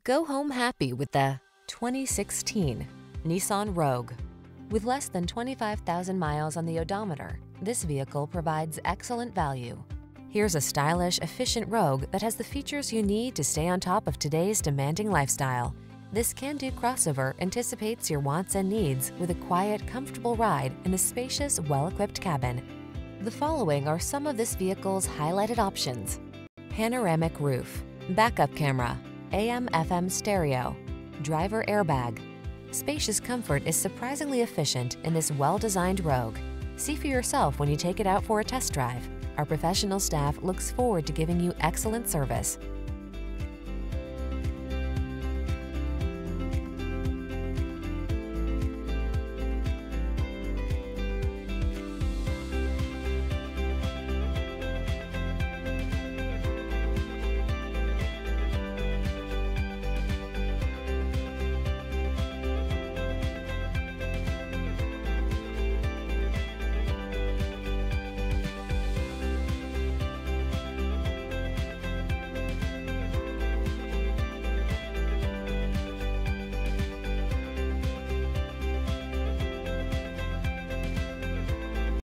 Go home happy with the 2016 Nissan Rogue. With less than 25,000 miles on the odometer, this vehicle provides excellent value. Here's a stylish, efficient Rogue that has the features you need to stay on top of today's demanding lifestyle. This can-do crossover anticipates your wants and needs with a quiet, comfortable ride in a spacious, well-equipped cabin. The following are some of this vehicle's highlighted options: panoramic roof, backup camera, AM/FM stereo, driver airbag. Spacious comfort is surprisingly efficient in this well-designed Rogue. See for yourself when you take it out for a test drive. Our professional staff looks forward to giving you excellent service.